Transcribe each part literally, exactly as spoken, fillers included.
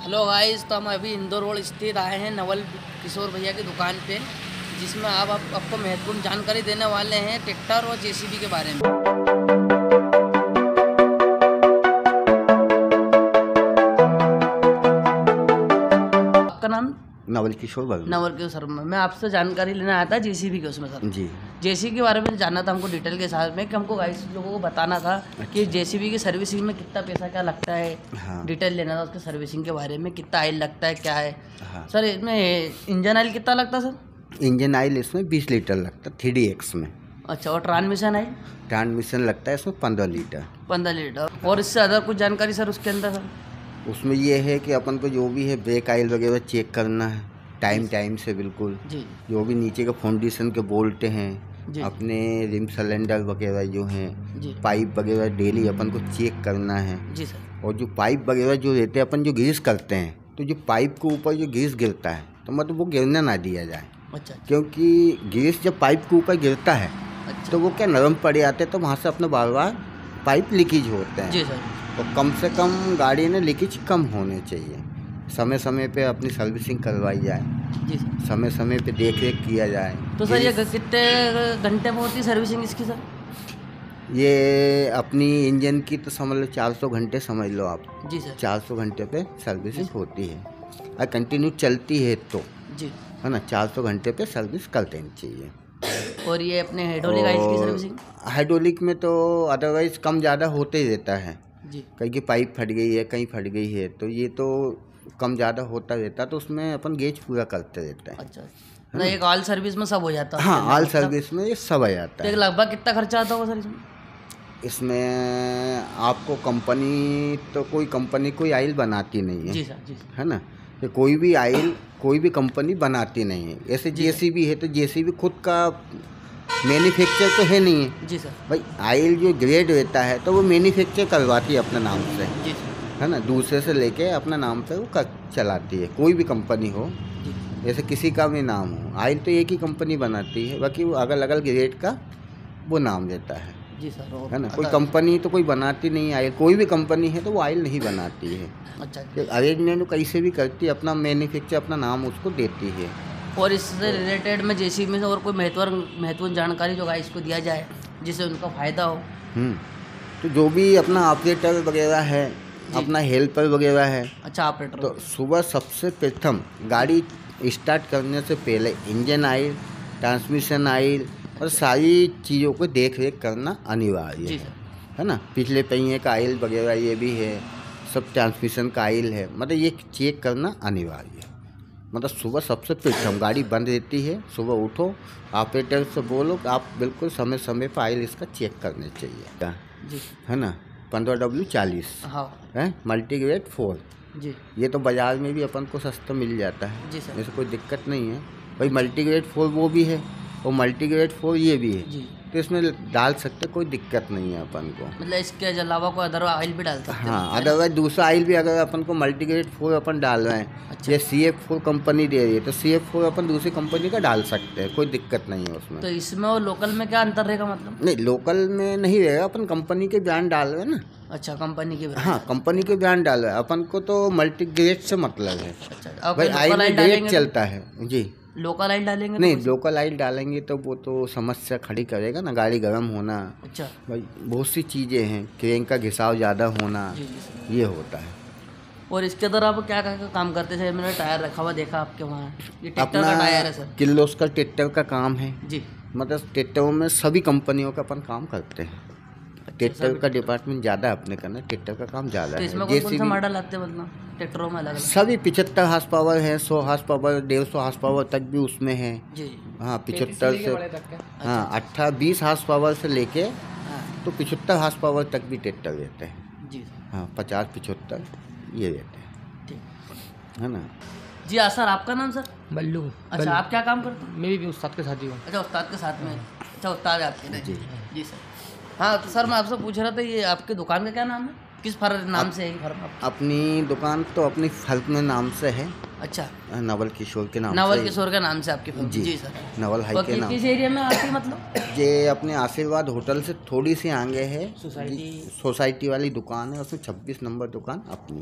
Hello guys, तो हम अभी इंदौर रोड स्थित आए हैं नवल किशोर भैया की दुकान पे, जिसमें आप, आप आपको महत्वपूर्ण जानकारी देने वाले हैं ट्रैक्टर और जेसीबी के बारे में। आपका नाम? नवल किशोर वर्मा। नवल किशोर वर्मा। मैं आपसे जानकारी लेना आया था जेसीबी के उसमें सर। जी। जेसीबी के बारे में जानना था हमको डिटेल के साथ में, कि हमको गाइस लोगों को बताना था कि जेसीबी की सर्विसिंग में कितना पैसा क्या लगता है। हाँ। डिटेल लेना था उसके सर्विसिंग के बारे में, कितना ऑयल लगता है, क्या है। हाँ। सर इसमें इंजन ऑयल कितना लगता है सर? इंजन ऑयल इसमें बीस लीटर लगता है थ्री डी एक्स में। अच्छा, और ट्रांसमिशन ऑयल? ट्रांसमिशन लगता है इसमें पंद्रह लीटर। पंद्रह लीटर। और इससे ज़्यादा कुछ जानकारी सर उसके अंदर? सर उसमें ये है कि अपन को जो भी है ब्रेक ऑयल वगैरह चेक करना है टाइम टाइम से बिल्कुल जी। जो भी नीचे के फाउंडेशन के बोल्ट हैं, अपने रिम सिलेंडर वगैरह जो हैं, पाइप वगैरह डेली अपन को चेक करना है जी सर। और जो पाइप वगैरह जो रहते हैं अपन जो ग्रीस करते हैं, तो जो पाइप के ऊपर जो ग्रीस गिरता है तो मतलब वो गिरने ना दिया जाए। अच्छा। क्योंकि ग्रीस जब पाइप के ऊपर गिरता है अच्छा। तो वो क्या नरम पड़ जाते हैं, तो वहाँ से अपने बार बार पाइप लीकेज होते हैं जी सर। तो कम से कम गाड़ी में लीकेज कम होने चाहिए। समय समय पे अपनी सर्विसिंग करवाई जाए जी सर। समय समय पे देख रेख किया जाए। तो सर ये कितने घंटे में होती है सर्विसिंग इसकी सर? ये अपनी इंजन की तो समझ लो चार सौ घंटे समझ लो आप जी सर। चार सौ घंटे पे सर्विसिंग होती है और कंटिन्यू चलती है तो जी है ना, चार सौ घंटे पे सर्विस कर देनी चाहिए। और ये अपने हाइड्रोलिक ऑयल की सर्विसिंग? हाइड्रोलिक में तो अदरवाइज कम ज़्यादा होते ही रहता है जी। कहीं की पाइप फट गई है, कहीं फट गई है, तो ये तो कम ज़्यादा होता रहता है, तो उसमें अपन गेज पूरा करते रहते हैं। अच्छा, ना एक ऑयल सर्विस में सब हो जाता है? हाँ, ऑयल सर्विस में ये सब आ जाता है। लगभग कितना खर्चा आता होगा सर इसमें? इसमें आपको कंपनी तो कोई कंपनी कोई ऑयल बनाती नहीं है जी सर, जी सर। है ना, तो कोई भी ऑयल कोई भी कंपनी बनाती नहीं है। ऐसे जेसीबी है तो जेसीबी खुद का मैन्युफैक्चर तो है नहीं है जी सर। भाई ऑयल जो ग्रेड रहता है तो वो मैन्युफैक्चर करवाती है अपने नाम से जी सर। है ना, दूसरे से लेके अपना नाम पे वो कर चलाती है, कोई भी कंपनी हो, जैसे किसी का भी नाम हो। ऑयल तो एक ही कंपनी बनाती है, बाकी वो अलग अलग ग्रेड का वो नाम देता है जी सर। है ना, कोई कंपनी तो कोई बनाती नहीं है ऑयल, कोई भी कंपनी है तो वो ऑयल नहीं बनाती है। अच्छा, अरेंजमेंट कैसे भी करती है, अपना मैन्युफैक्चर अपना नाम उसको देती है। और इससे रिलेटेड में जेसीबी में और कोई महत्वपूर्ण महत्वपूर्ण जानकारी जो गाइस को दिया जाए जिससे उनका फ़ायदा हो? हम्म तो जो भी अपना ऑपरेटर वगैरह है, अपना हेल्पर वगैरह है। अच्छा, ऑपरेटर। तो सुबह सबसे प्रथम गाड़ी स्टार्ट करने से पहले इंजन ऑयल, ट्रांसमिशन ऑयल और सारी चीज़ों को देख रेख करना अनिवार्य है है ना। पिछले पहिए का ऑयल वगैरह ये भी है, सब ट्रांसमिशन का ऑयल है, मतलब ये चेक करना अनिवार्य है। मतलब सुबह सबसे प्रथम गाड़ी बंद रहती है, सुबह उठो ऑपरेटर से बोलो आप बिल्कुल समय समय पर ऑयल इसका चेक करने चाहिए जी। है ना, पंद्रह डब्ल्यू चालीस है मल्टीग्रेड फोर जी। ये तो बाज़ार में भी अपन को सस्ता मिल जाता है जी सर। ऐसे कोई दिक्कत नहीं है भाई। मल्टीग्रेड फोर वो भी है और मल्टीग्रेड फोर ये भी है जी। तो इसमें डाल सकते, कोई दिक्कत नहीं है अपन को। मतलब इसके अलावा कोई अदर ऑयल भी डाल सकते हैं? हाँ, अदरवाइज दूसरा ऑयल भी अगर अपन को मल्टीग्रेड फोर अपन डाल रहे हैं अच्छा। ये सी एफ फोर कंपनी दे रही है तो सी एफ फोर अपन दूसरी कंपनी का डाल सकते हैं, कोई दिक्कत नहीं है उसमें। तो इसमें और लोकल में क्या अंतर रहेगा? मतलब नहीं, लोकल में नहीं रहेगा, अपन कंपनी के ब्रांड डाल रहे हैं ना। अच्छा, कंपनी के ब्रांड? हाँ, कंपनी के ब्रांड डाल रहे हैं अपन को, तो मल्टीग्रेड से मतलब है। अच्छा, भाई ऑयल में ग्रेड चलता है जी। लोकल ऑयल डालेंगे? नहीं, लोकल ऑयल डालेंगे तो वो तो समस्या खड़ी करेगा ना, गाड़ी गर्म होना। अच्छा। भाई बहुत सी चीज़ें हैं, क्रेन का घिसाव ज़्यादा होना जी जी ये होता है। और इसके अंदर आप क्या क्या काम करते थे? मैंने टायर रखा हुआ देखा आपके वहाँ, ये ट्रैक्टर का टायर है सर? किर्लोस्कर ट्रैक्टर का काम है जी। मतलब ट्रैक्टरों में सभी कंपनियों का अपन काम करते हैं। ट्रैक्टर का डिपार्टमेंट ज़्यादा अपने करना, ट्रैक्टर का काम ज़्यादा है। इसमें कौन सा मॉडल आते हैं मतलब ट्रैक्टरों में? अलग सभी पिछहत्तर हार्स पावर है, सौ हार्स पावर, डेढ़ सौ हार्स पावर तक भी उसमें है जी। हाँ, पिछहत्तर से हाँ अट्ठारह बीस हार्स पावर से लेके तो पिछहत्तर हार्स पावर तक भी ट्रैक्टर रहते हैं जी। हाँ, पचास पिछहत्तर ये रहते हैं ठीक है ना जी। हाँ सर, आपका नाम सर? बल्लू। अच्छा, आप क्या काम करते हैं? मैं भी उस्ताद के साथ ही हूँ। अच्छा, उस्ताद के साथ में? अच्छा, उस्ताद है आपके? जी जी सर। हाँ, तो सर मैं आपसे पूछ रहा था ये आपकी दुकान का क्या नाम है? किस फर्म नाम से है फर्म? अपनी दुकान तो अपनी फर्म नाम से है। अच्छा, नवल किशोर के नाम नवल किशोर के नाम से आपकी फर्म जी, जी सर। नवल हाई के नाम। किस एरिया में आती है मतलब? ये अपने आशीर्वाद होटल से थोड़ी सी आगे है, सोसाइटी सोसाइटी वाली दुकान है, उसमें छब्बीस नंबर दुकान अपनी है।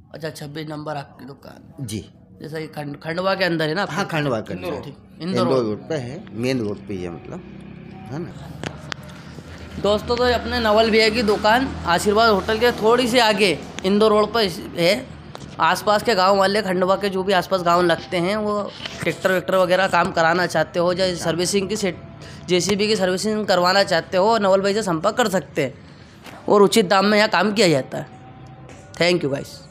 अच्छा, छब्बीस नंबर आपकी दुकान जी। जैसा ये खंड खंडवा के अंदर है ना? हाँ, खंडवा के अंदर, इंदौर इंदौर रोड पे है, मेन रोड पे ही है, मतलब, है ना। दोस्तों, तो ये अपने नवल भैया की दुकान आशीर्वाद होटल के थोड़ी सी आगे इंदौर रोड पर है। आसपास के गांव वाले, खंडवा के जो भी आसपास गांव लगते हैं, वो ट्रैक्टर वैक्टर वगैरह काम कराना चाहते हो, या सर्विसिंग की सेट जेसीबी की सर्विसिंग करवाना चाहते हो, नवल भाई से संपर्क कर सकते हैं और उचित दाम में यहाँ काम किया जाता है। Thank you guys.